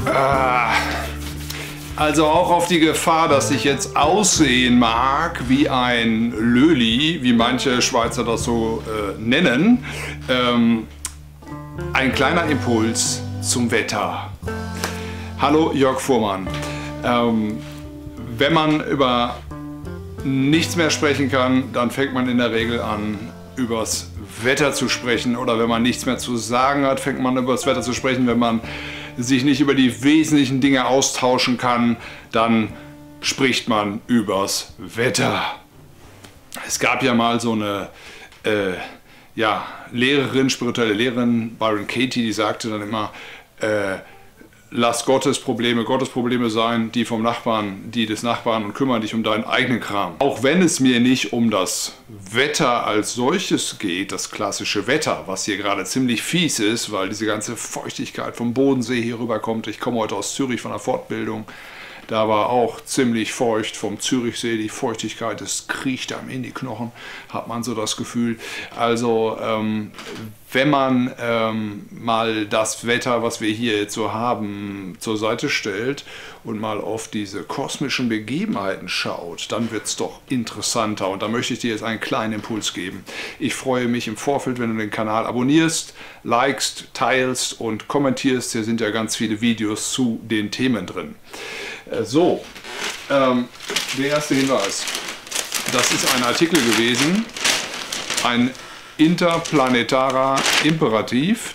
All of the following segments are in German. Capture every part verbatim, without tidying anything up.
Also auch auf die Gefahr, dass ich jetzt aussehen mag wie ein Löli, wie manche Schweizer das so äh, nennen, ähm, ein kleiner Impuls zum Wetter. Hallo Jörg Fuhrmann. Ähm, wenn man über nichts mehr sprechen kann, dann fängt man in der Regel an, übers Wetter zu sprechen. Oder wenn man nichts mehr zu sagen hat, fängt man über das Wetter zu sprechen. Wenn man sich nicht über die wesentlichen Dinge austauschen kann, dann spricht man übers Wetter. Es gab ja mal so eine äh, ja, Lehrerin, spirituelle Lehrerin, Byron Katie, die sagte dann immer, äh, lass Gottes Probleme Gottes Probleme sein, die vom Nachbarn, die des Nachbarn, und kümmere dich um deinen eigenen Kram. Auch wenn es mir nicht um das Wetter als solches geht, das klassische Wetter, was hier gerade ziemlich fies ist, weil diese ganze Feuchtigkeit vom Bodensee hier rüberkommt. Ich komme heute aus Zürich von der Fortbildung. Da war auch ziemlich feucht vom Zürichsee, die Feuchtigkeit, das kriecht einem in die Knochen, hat man so das Gefühl. Also ähm, wenn man ähm, mal das Wetter, was wir hier jetzt so haben, zur Seite stellt und mal auf diese kosmischen Begebenheiten schaut, dann wird es doch interessanter. Und da möchte ich dir jetzt einen kleinen Impuls geben. Ich freue mich im Vorfeld, wenn du den Kanal abonnierst, likest, teilst und kommentierst. Hier sind ja ganz viele Videos zu den Themen drin. So, ähm, der erste Hinweis. Das ist ein Artikel gewesen, ein interplanetarer Imperativ.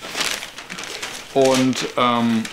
Und ähm,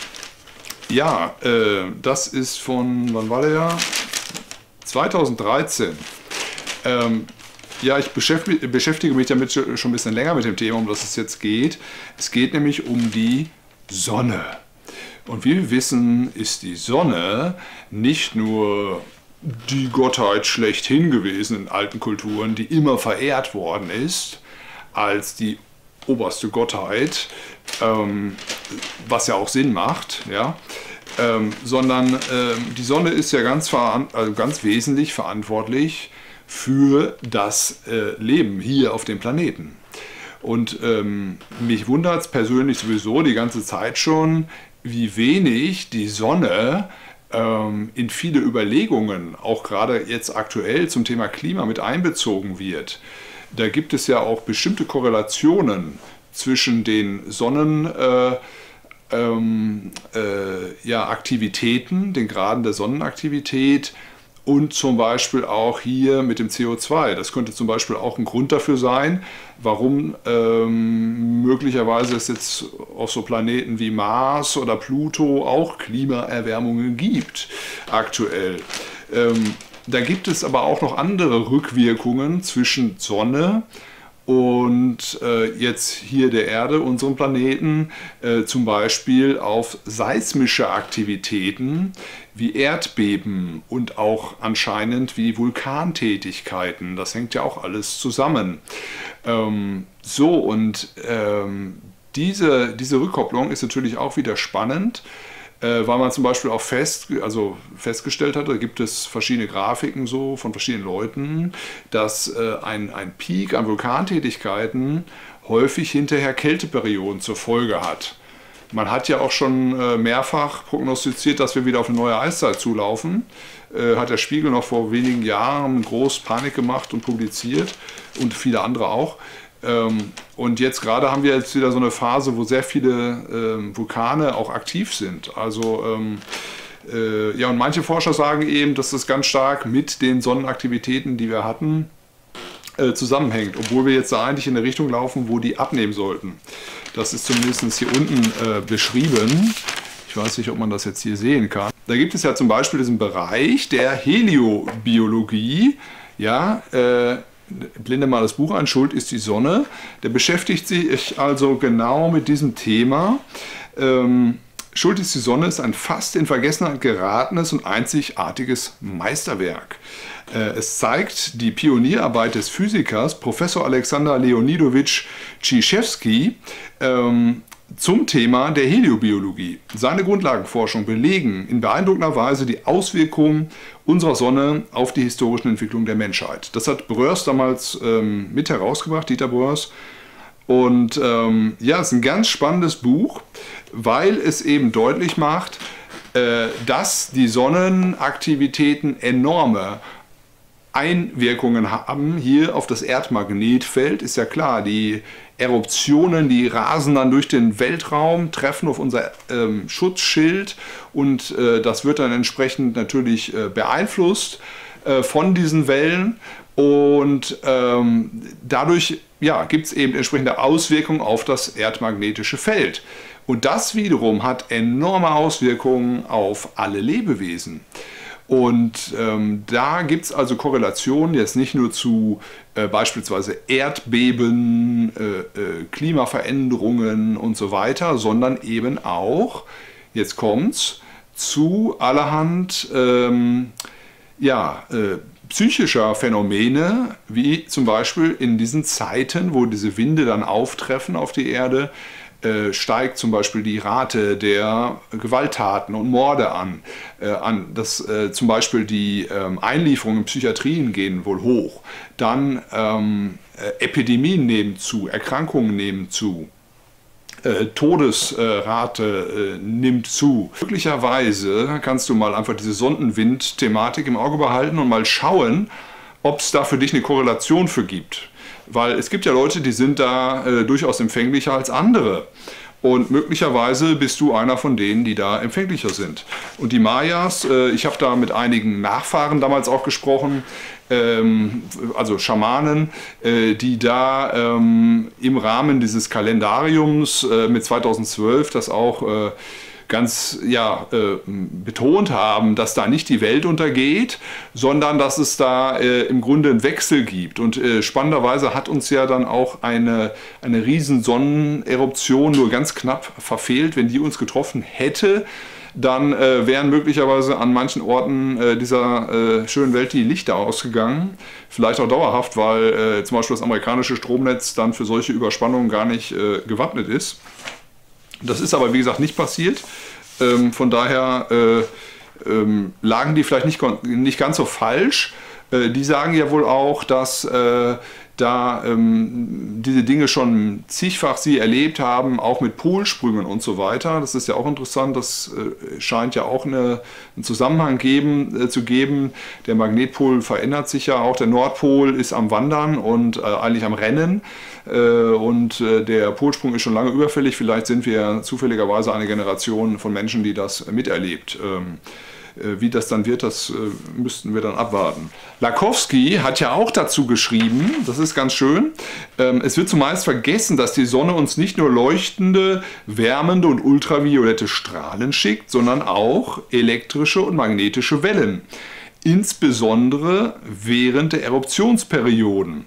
ja, äh, das ist von, wann war der ja? zweitausenddreizehn. Ähm, ja, ich beschäftige, beschäftige mich damit schon ein bisschen länger mit dem Thema, um das es jetzt geht. Es geht nämlich um die Sonne. Und wie wir wissen, ist die Sonne nicht nur die Gottheit schlechthin gewesen in alten Kulturen, die immer verehrt worden ist als die oberste Gottheit, ähm, was ja auch Sinn macht, ja, ähm, sondern ähm, die Sonne ist ja ganz, also ganz wesentlich verantwortlich für das äh, Leben hier auf dem Planeten. Und ähm, mich wundert es persönlich sowieso die ganze Zeit schon, wie wenig die Sonne ähm, in viele Überlegungen, auch gerade jetzt aktuell zum Thema Klima, mit einbezogen wird. Da gibt es ja auch bestimmte Korrelationen zwischen den Sonnenaktivitäten, äh, ähm, äh, ja, Aktivitäten, den Graden der Sonnenaktivität, und zum Beispiel auch hier mit dem C O zwei. Das könnte zum Beispiel auch ein Grund dafür sein, warum ähm, möglicherweise es jetzt auf so Planeten wie Mars oder Pluto auch Klimaerwärmungen gibt aktuell. Ähm, da gibt es aber auch noch andere Rückwirkungen zwischen Sonne und äh, jetzt hier der Erde, unserem Planeten, äh, zum Beispiel auf seismische Aktivitäten wie Erdbeben und auch anscheinend wie Vulkantätigkeiten. Das hängt ja auch alles zusammen. Ähm, so, und ähm, diese, diese Rückkopplung ist natürlich auch wieder spannend, äh, weil man zum Beispiel auch fest, also festgestellt hat, da gibt es verschiedene Grafiken so von verschiedenen Leuten, dass äh, ein, ein Peak an Vulkantätigkeiten häufig hinterher Kälteperioden zur Folge hat. Man hat ja auch schon äh, mehrfach prognostiziert, dass wir wieder auf eine neue Eiszeit zulaufen. Äh, hat der Spiegel noch vor wenigen Jahren groß Panik gemacht und publiziert und viele andere auch. Ähm, und jetzt gerade haben wir jetzt wieder so eine Phase, wo sehr viele ähm, Vulkane auch aktiv sind. Also ähm, äh, ja, und manche Forscher sagen eben, dass das ganz stark mit den Sonnenaktivitäten, die wir hatten, äh, zusammenhängt, obwohl wir jetzt da eigentlich in eine Richtung laufen, wo die abnehmen sollten. Das ist zumindest hier unten äh, beschrieben. Ich weiß nicht, ob man das jetzt hier sehen kann. Da gibt es ja zum Beispiel diesen Bereich der Heliobiologie. Ja, äh, blende mal das Buch an, Schuld ist die Sonne. Der beschäftigt sich also genau mit diesem Thema. Ähm, Schuld ist die Sonne ist ein fast in Vergessenheit geratenes und einzigartiges Meisterwerk. Es zeigt die Pionierarbeit des Physikers Professor Alexander Leonidowitsch Krzyzewski ähm, zum Thema der Heliobiologie. Seine Grundlagenforschung belegen in beeindruckender Weise die Auswirkungen unserer Sonne auf die historischen Entwicklungen der Menschheit. Das hat Bröers damals ähm, mit herausgebracht, Dieter Bröers. Und ähm, ja, es ist ein ganz spannendes Buch, weil es eben deutlich macht, äh, dass die Sonnenaktivitäten enorme Einwirkungen haben hier auf das Erdmagnetfeld. Ist ja klar, die Eruptionen, die rasen dann durch den Weltraum, treffen auf unser ähm, Schutzschild und äh, das wird dann entsprechend natürlich äh, beeinflusst äh, von diesen Wellen und ähm, dadurch ja, gibt es eben entsprechende Auswirkungen auf das erdmagnetische Feld. Und das wiederum hat enorme Auswirkungen auf alle Lebewesen. Und ähm, da gibt es also Korrelationen jetzt nicht nur zu äh, beispielsweise Erdbeben, äh, äh, Klimaveränderungen und so weiter, sondern eben auch, jetzt kommt's, zu allerhand ähm, ja, äh, psychischer Phänomene, wie zum Beispiel in diesen Zeiten, wo diese Winde dann auftreffen auf die Erde, Äh, steigt zum Beispiel die Rate der Gewalttaten und Morde an. Äh, an das, äh, zum Beispiel die ähm, Einlieferungen in Psychiatrien gehen wohl hoch. Dann ähm, äh, Epidemien nehmen zu, Erkrankungen nehmen zu. Äh, Todesrate äh, nimmt zu. Möglicherweise kannst du mal einfach diese Sonnenwind-Thematik im Auge behalten und mal schauen, ob es da für dich eine Korrelation für gibt. Weil es gibt ja Leute, die sind da äh, durchaus empfänglicher als andere. Und möglicherweise bist du einer von denen, die da empfänglicher sind. Und die Mayas, äh, ich habe da mit einigen Nachfahren damals auch gesprochen, ähm, also Schamanen, äh, die da ähm, im Rahmen dieses Kalendariums äh, mit zweitausendzwölf das auch äh, ganz ja, äh, betont haben, dass da nicht die Welt untergeht, sondern dass es da äh, im Grunde einen Wechsel gibt. Und äh, spannenderweise hat uns ja dann auch eine, eine riesen Sonneneruption nur ganz knapp verfehlt. Wenn die uns getroffen hätte, dann äh, wären möglicherweise an manchen Orten äh, dieser äh, schönen Welt die Lichter ausgegangen. Vielleicht auch dauerhaft, weil äh, zum Beispiel das amerikanische Stromnetz dann für solche Überspannungen gar nicht äh, gewappnet ist. Das ist aber, wie gesagt, nicht passiert. Ähm, von daher äh, ähm, lagen die vielleicht nicht, nicht ganz so falsch. Äh, die sagen ja wohl auch, dass äh, da ähm, diese Dinge schon zigfach sie erlebt haben, auch mit Polsprüngen und so weiter. Das ist ja auch interessant, das äh, scheint ja auch eine, einen Zusammenhang geben, äh, zu geben. Der Magnetpol verändert sich ja auch, der Nordpol ist am Wandern und äh, eigentlich am Rennen. Und der Polsprung ist schon lange überfällig. Vielleicht sind wir zufälligerweise eine Generation von Menschen, die das miterlebt. Wie das dann wird, das müssten wir dann abwarten. Lakowski hat ja auch dazu geschrieben, das ist ganz schön, es wird zumeist vergessen, dass die Sonne uns nicht nur leuchtende, wärmende und ultraviolette Strahlen schickt, sondern auch elektrische und magnetische Wellen. Insbesondere während der Eruptionsperioden.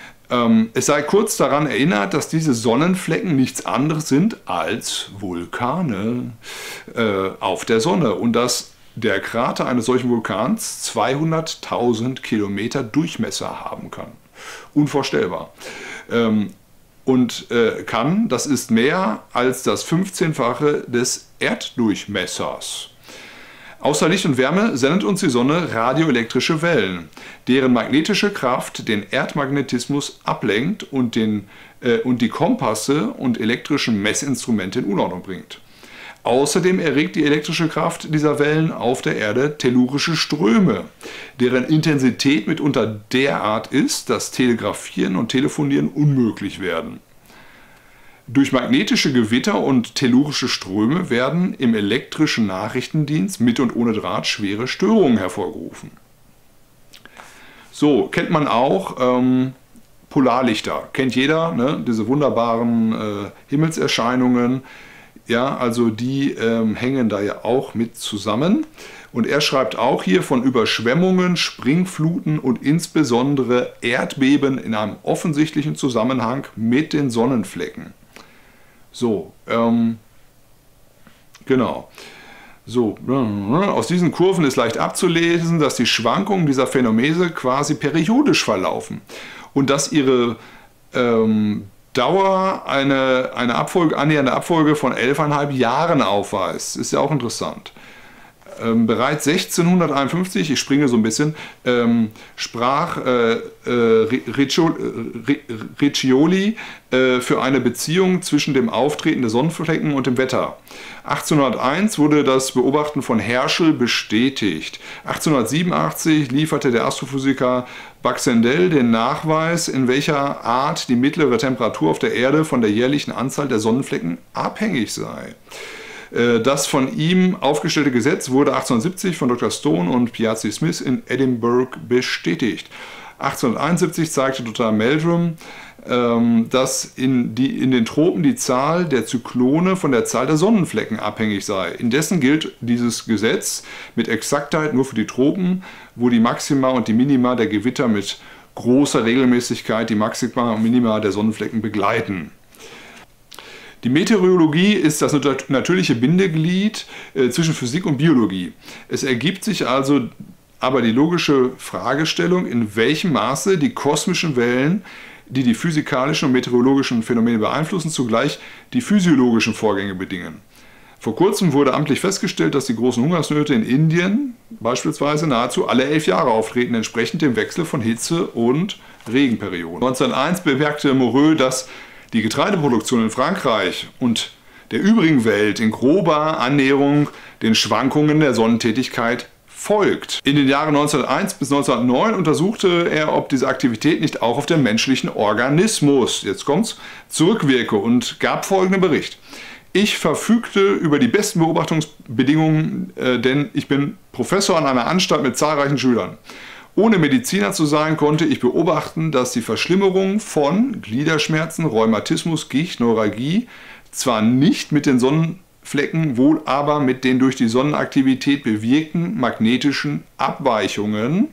Es sei kurz daran erinnert, dass diese Sonnenflecken nichts anderes sind als Vulkane äh, auf der Sonne und dass der Krater eines solchen Vulkans zweihunderttausend Kilometer Durchmesser haben kann. Unvorstellbar. Ähm, und äh, kann, das ist mehr als das fünfzehnfache des Erddurchmessers. Außer Licht und Wärme sendet uns die Sonne radioelektrische Wellen, deren magnetische Kraft den Erdmagnetismus ablenkt und, den, äh, und die Kompasse und elektrischen Messinstrumente in Unordnung bringt. Außerdem erregt die elektrische Kraft dieser Wellen auf der Erde tellurische Ströme, deren Intensität mitunter derart ist, dass Telegrafieren und Telefonieren unmöglich werden. Durch magnetische Gewitter und tellurische Ströme werden im elektrischen Nachrichtendienst mit und ohne Draht schwere Störungen hervorgerufen. So, kennt man auch ähm, Polarlichter. Kennt jeder, ne? Diese wunderbaren äh, Himmelserscheinungen. Ja, also die ähm, hängen da ja auch mit zusammen. Und er schreibt auch hier von Überschwemmungen, Springfluten und insbesondere Erdbeben in einem offensichtlichen Zusammenhang mit den Sonnenflecken. So, ähm, genau. So, aus diesen Kurven ist leicht abzulesen, dass die Schwankungen dieser Phänomene quasi periodisch verlaufen und dass ihre ähm, Dauer eine, eine Abfolge, annähernde Abfolge von elf Komma fünf Jahren aufweist. Ist ja auch interessant. Ähm, bereits sechzehnhunderteinundfünfzig, ich springe so ein bisschen, ähm, sprach äh, äh, Riccioli äh, für eine Beziehung zwischen dem Auftreten der Sonnenflecken und dem Wetter. achtzehnhunderteins wurde das Beobachten von Herschel bestätigt. achtzehnhundertsiebenundachtzig lieferte der Astrophysiker Baxendel den Nachweis, in welcher Art die mittlere Temperatur auf der Erde von der jährlichen Anzahl der Sonnenflecken abhängig sei. Das von ihm aufgestellte Gesetz wurde achtzehnhundertsiebzig von Doktor Stone und Piazzi Smith in Edinburgh bestätigt. achtzehnhunderteinundsiebzig zeigte Doktor Meldrum, dass in, die, in den Tropen die Zahl der Zyklone von der Zahl der Sonnenflecken abhängig sei. Indessen gilt dieses Gesetz mit Exaktheit nur für die Tropen, wo die Maxima und die Minima der Gewitter mit großer Regelmäßigkeit die Maxima und Minima der Sonnenflecken begleiten. Die Meteorologie ist das natürliche Bindeglied äh, zwischen Physik und Biologie. Es ergibt sich also aber die logische Fragestellung, in welchem Maße die kosmischen Wellen, die die physikalischen und meteorologischen Phänomene beeinflussen, zugleich die physiologischen Vorgänge bedingen. Vor kurzem wurde amtlich festgestellt, dass die großen Hungersnöte in Indien beispielsweise nahezu alle elf Jahre auftreten, entsprechend dem Wechsel von Hitze- und Regenperioden. neunzehnhunderteins bemerkte Moreau, dass die Getreideproduktion in Frankreich und der übrigen Welt in grober Annäherung den Schwankungen der Sonnentätigkeit folgt. In den Jahren neunzehnhunderteins bis neunzehnhundertneun untersuchte er, ob diese Aktivität nicht auch auf den menschlichen Organismus, jetzt kommt's, zurückwirke und gab folgenden Bericht. Ich verfügte über die besten Beobachtungsbedingungen, äh, denn ich bin Professor an einer Anstalt mit zahlreichen Schülern. Ohne Mediziner zu sein, konnte ich beobachten, dass die Verschlimmerung von Gliederschmerzen, Rheumatismus, Gicht, Neuralgie zwar nicht mit den Sonnenflecken, wohl aber mit den durch die Sonnenaktivität bewirkten magnetischen Abweichungen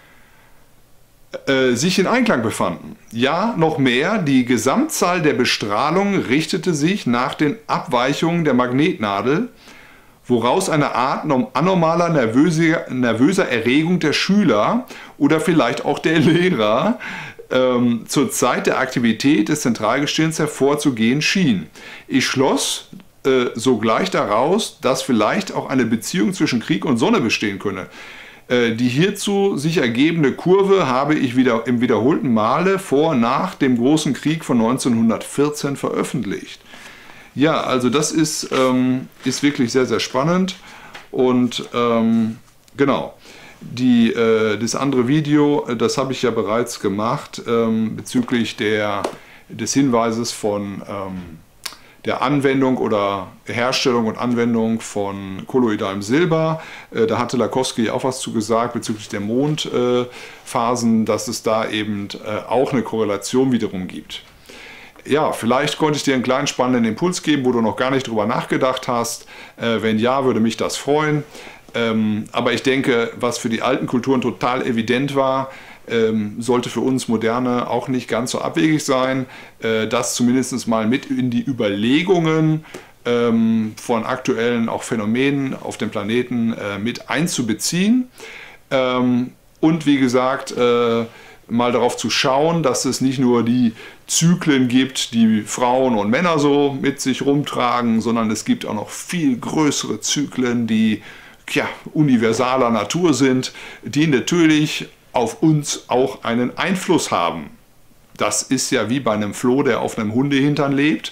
äh, sich in Einklang befanden. Ja, noch mehr, die Gesamtzahl der Bestrahlung richtete sich nach den Abweichungen der Magnetnadel, woraus eine Art anormaler nervöser, nervöser Erregung der Schüler oder vielleicht auch der Lehrer ähm, zur Zeit der Aktivität des Zentralgestirns hervorzugehen schien. Ich schloss äh, sogleich daraus, dass vielleicht auch eine Beziehung zwischen Krieg und Sonne bestehen könne. Äh, die hierzu sich ergebende Kurve habe ich wieder im wiederholten Male vor und nach dem großen Krieg von neunzehnhundertvierzehn veröffentlicht. Ja, also das ist, ähm, ist wirklich sehr, sehr spannend und ähm, genau, Die, äh, das andere Video, das habe ich ja bereits gemacht ähm, bezüglich der, des Hinweises von ähm, der Anwendung oder Herstellung und Anwendung von kolloidalem Silber. Äh, da hatte Lakowski auch was zu gesagt bezüglich der Mondphasen, äh, dass es da eben äh, auch eine Korrelation wiederum gibt. Ja, vielleicht konnte ich dir einen kleinen spannenden Impuls geben, wo du noch gar nicht drüber nachgedacht hast. Äh, wenn ja, würde mich das freuen. Ähm, aber ich denke, was für die alten Kulturen total evident war, ähm, sollte für uns Moderne auch nicht ganz so abwegig sein, äh, das zumindest mal mit in die Überlegungen ähm, von aktuellen auch Phänomenen auf dem Planeten äh, mit einzubeziehen. Ähm, und wie gesagt, äh, mal darauf zu schauen, dass es nicht nur die Zyklen gibt, die Frauen und Männer so mit sich rumtragen, sondern es gibt auch noch viel größere Zyklen, die ja, universaler Natur sind, die natürlich auf uns auch einen Einfluss haben. Das ist ja wie bei einem Floh, der auf einem Hundehintern lebt.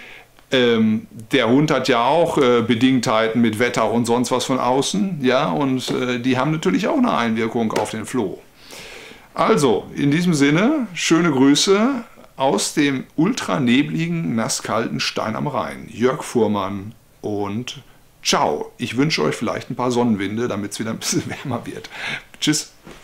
Ähm, der Hund hat ja auch äh, Bedingtheiten mit Wetter und sonst was von außen, ja, und äh, die haben natürlich auch eine Einwirkung auf den Floh. Also, in diesem Sinne, schöne Grüße aus dem ultranebligen, nasskalten Stein am Rhein. Jörg Fuhrmann und ciao. Ich wünsche euch vielleicht ein paar Sonnenwinde, damit es wieder ein bisschen wärmer wird. Tschüss.